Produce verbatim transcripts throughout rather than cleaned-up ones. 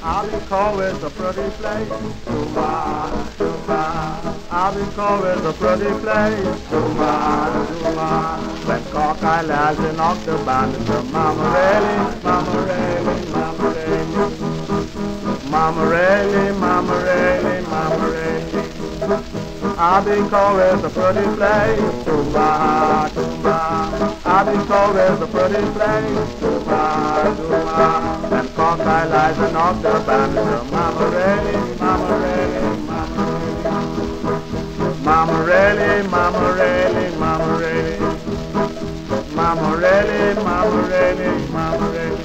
Abaco is a pretty place. Tuma, Tuma. Abaco is a pretty place. Tuma, Tuma. When cockeye lads in October, Mama really, Mama really, Mama really. Mama really, Mama really, Mama really. Abaco is a pretty place. Tuma, Tuma. Abaco is a pretty place. Tuma, Tuma. And cockeye lies in October, Mama really, Mama really, Mama really. Mama really, Mama really, Mama really. Mama really, Mama really, Mama really.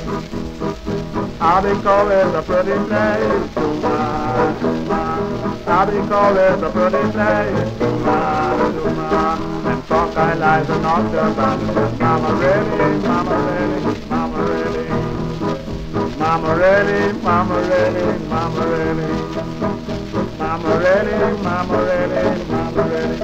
Abaco is a pretty place. Tuma, Tuma. Abaco is a pretty place. Tuma, Tuma. And cockeye lies in October, Mama really, Mama really, Mama really. Mama really, Mama really, Mama really. Mama really, Mama really, Mama really.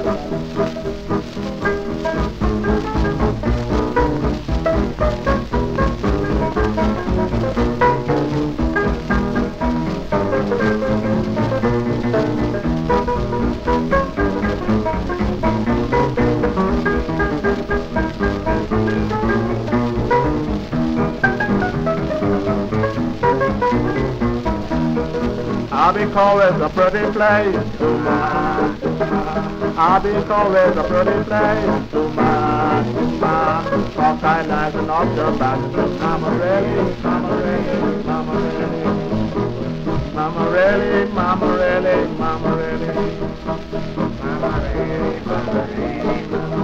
Abaco is a pretty place. Tuma, Tuma. Abaco is a pretty place. Tuma, Tuma. Cockeye lies in October, Mama really, Mama really, Mama really. Mama really, Mama really, Mama really. Mama really, Mama really, Mama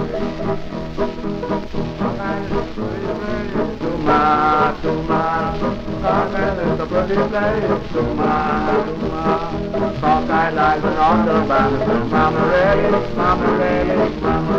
really. Tuma, Tuma. Cockeye is a pretty place. Tuma, Tuma. Cockeye lies in October, Mama really, Mama really, Mama